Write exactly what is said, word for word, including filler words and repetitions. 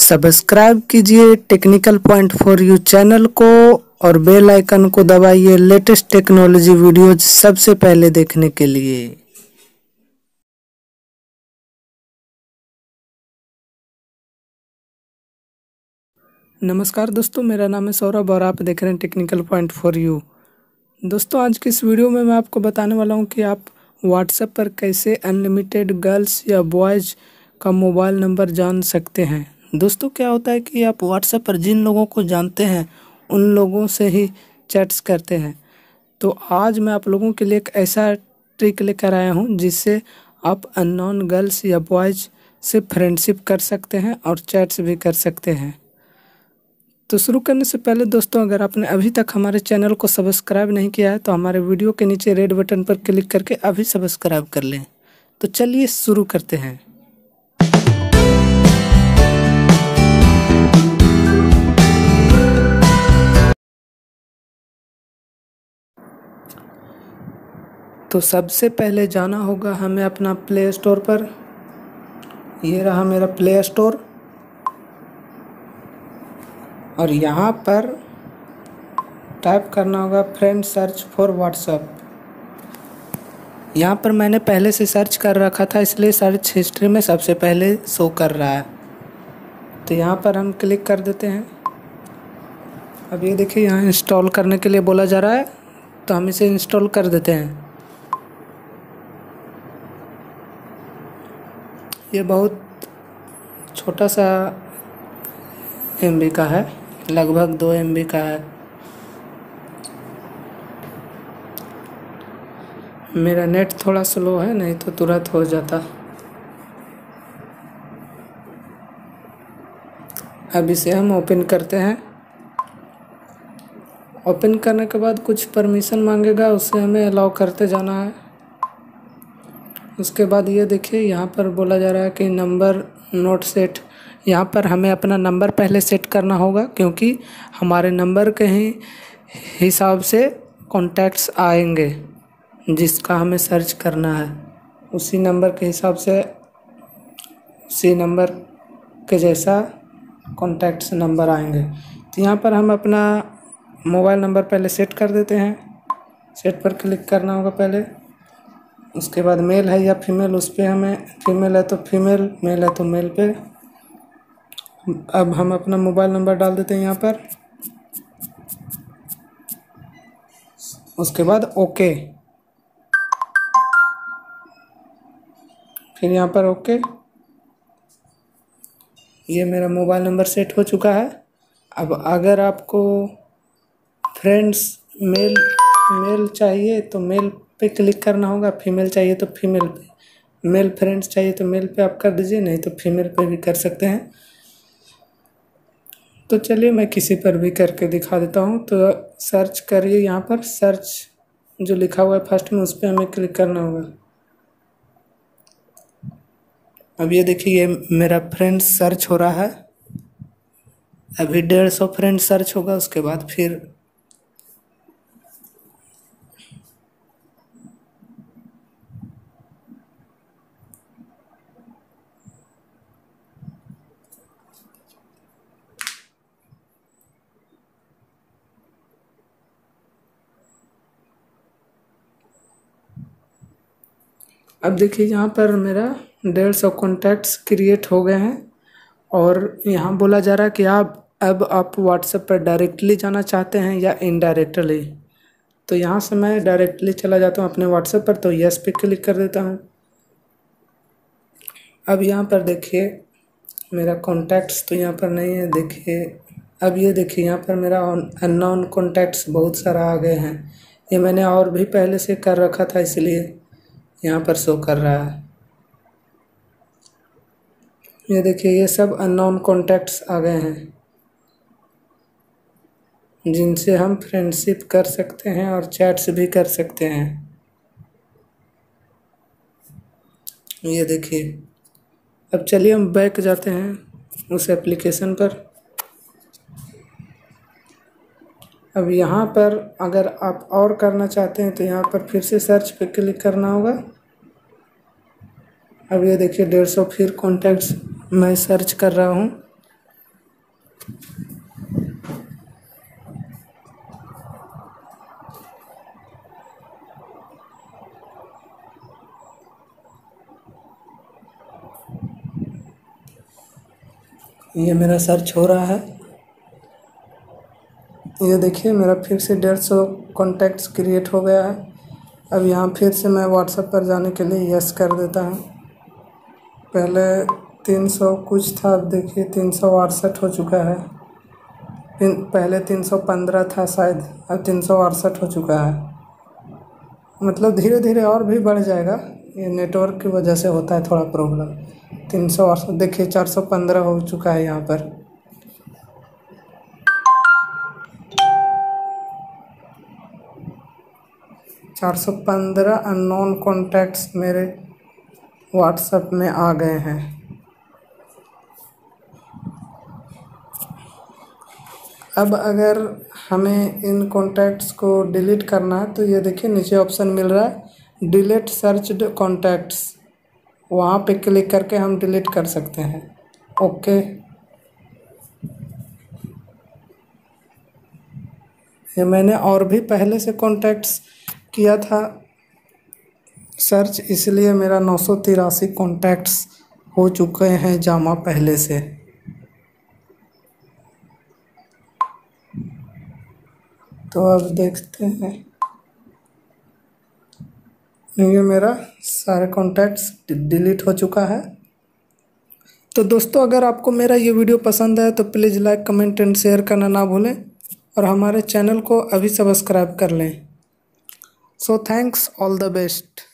Subscribe कीजिए technical point for you channel को और बेल आइकन को दबाइए लेटेस्ट टेक्नोलॉजी वीडियोज सबसे पहले देखने के लिए। नमस्कार दोस्तों, मेरा नाम है सौरभ और आप देख रहे हैं टेक्निकल पॉइंट फॉर यू। दोस्तों, आज की इस वीडियो में मैं आपको बताने वाला हूं कि आप व्हाट्सएप पर कैसे अनलिमिटेड गर्ल्स या बॉयज़ का मोबाइल नंबर जान सकते हैं। दोस्तों, क्या होता है कि आप व्हाट्सएप पर जिन लोगों को जानते हैं उन लोगों से ही चैट्स करते हैं। तो आज मैं आप लोगों के लिए एक ऐसा ट्रिक लेकर आया हूं जिससे आप अननोन गर्ल्स या बॉयज़ से फ्रेंडशिप कर सकते हैं और चैट्स भी कर सकते हैं। तो शुरू करने से पहले दोस्तों, अगर आपने अभी तक हमारे चैनल को सब्सक्राइब नहीं किया है तो हमारे वीडियो के नीचे रेड बटन पर क्लिक करके अभी सब्सक्राइब कर लें। तो चलिए शुरू करते हैं। तो सबसे पहले जाना होगा हमें अपना प्ले स्टोर पर। ये रहा मेरा प्ले स्टोर और यहाँ पर टाइप करना होगा फ्रेंड सर्च फॉर व्हाट्सएप। यहाँ पर मैंने पहले से सर्च कर रखा था इसलिए सर्च हिस्ट्री में सबसे पहले शो कर रहा है। तो यहाँ पर हम क्लिक कर देते हैं। अब ये देखिए, यहाँ इंस्टॉल करने के लिए बोला जा रहा है तो हम इसे इंस्टॉल कर देते हैं। ये बहुत छोटा सा एम बी का है, लगभग दो एम बी का है। मेरा नेट थोड़ा स्लो है, नहीं तो तुरंत हो जाता। अब इसे हम ओपन करते हैं। ओपन करने के बाद कुछ परमिशन मांगेगा, उसे हमें अलाउ करते जाना है। उसके बाद ये देखिए, यहाँ पर बोला जा रहा है कि नंबर नोट सेट। यहाँ पर हमें अपना नंबर पहले सेट करना होगा क्योंकि हमारे नंबर के ही हिसाब से कॉन्टैक्ट्स आएंगे जिसका हमें सर्च करना है। उसी नंबर के हिसाब से, उसी नंबर के जैसा कॉन्टैक्ट्स नंबर आएंगे। तो यहाँ पर हम अपना मोबाइल नंबर पहले सेट कर देते हैं। सेट पर क्लिक करना होगा पहले। उसके बाद मेल है या फीमेल, उस पर हमें, फीमेल है तो फीमेल, मेल है तो मेल पे। अब हम अपना मोबाइल नंबर डाल देते हैं यहाँ पर। उसके बाद ओके, फिर यहाँ पर ओके। ये मेरा मोबाइल नंबर सेट हो चुका है। अब अगर आपको फ्रेंड्स मेल मेल चाहिए तो मेल पे क्लिक करना होगा, फीमेल चाहिए तो फीमेल पे, मेल फ्रेंड्स चाहिए तो मेल पे आप कर दीजिए, नहीं तो फीमेल पे भी कर सकते हैं। तो चलिए मैं किसी पर भी करके दिखा देता हूँ। तो सर्च करिए, यहाँ पर सर्च जो लिखा हुआ है फर्स्ट में, उस पर हमें क्लिक करना होगा। अब ये देखिए, ये मेरा फ्रेंड्स सर्च हो रहा है। अभी डेढ़ सौ फ्रेंड्स सर्च होगा, उसके बाद फिर अब देखिए, यहाँ पर मेरा डेढ़ सौ कॉन्टैक्ट्स क्रिएट हो गए हैं और यहाँ बोला जा रहा है कि आप अब आप व्हाट्सएप पर डायरेक्टली जाना चाहते हैं या इनडायरेक्टली। तो यहाँ से मैं डायरेक्टली चला जाता हूँ अपने व्हाट्सएप पर, तो यस पे क्लिक कर देता हूँ। अब यहाँ पर देखिए, मेरा कॉन्टैक्ट्स तो यहाँ पर नहीं है। देखिए, अब ये देखिए, यहाँ पर मेरा अननोन कॉन्टैक्ट्स बहुत सारा आ गए हैं। ये मैंने और भी पहले से कर रखा था, इसलिए यहाँ पर शो कर रहा है। ये देखिए, ये सब अननोन कॉन्टैक्ट्स आ गए हैं जिनसे हम फ्रेंडशिप कर सकते हैं और चैट्स भी कर सकते हैं। ये देखिए, अब चलिए हम बैक जाते हैं उस एप्लीकेशन पर। अब यहाँ पर अगर आप और करना चाहते हैं तो यहाँ पर फिर से सर्च पे क्लिक करना होगा। अब ये देखिए, डेढ़ सौ फिर कॉन्टैक्ट्स मैं सर्च कर रहा हूँ। ये मेरा सर्च हो रहा है। ये देखिए मेरा फिर से डेढ़ सौ कॉन्टैक्ट्स क्रिएट हो गया है। अब यहाँ फिर से मैं व्हाट्सएप पर जाने के लिए यस कर देता हूँ। पहले तीन सौ कुछ था, अब देखिए तीन सौ अड़सठ हो चुका है। पहले तीन सौ पंद्रह था शायद, अब तीन सौ अड़सठ हो चुका है। मतलब धीरे धीरे और भी बढ़ जाएगा, ये नेटवर्क की वजह से होता है थोड़ा प्रॉब्लम। तीन सौ अड़सठ देखिए चार सौ पंद्रह हो चुका है यहाँ पर। चार सौ पंद्रह अननोन कॉन्टैक्ट्स मेरे व्हाट्सएप में आ गए हैं। अब अगर हमें इन कॉन्टैक्ट्स को डिलीट करना है तो ये देखिए नीचे ऑप्शन मिल रहा है डिलीट सर्च्ड कॉन्टैक्ट्स, वहाँ पे क्लिक करके हम डिलीट कर सकते हैं। ओके, ये मैंने और भी पहले से कॉन्टैक्ट्स किया था सर्च, इसलिए मेरा नौ सौ तिरासी कॉन्टैक्ट्स हो चुके हैं जमा पहले से। तो अब देखते हैं, ये मेरा सारे कॉन्टैक्ट्स डिलीट हो चुका है। तो दोस्तों अगर आपको मेरा ये वीडियो पसंद आए तो please like comment and share करना ना भूलें और हमारे चैनल को अभी सब्सक्राइब कर लें। So thanks, all the best.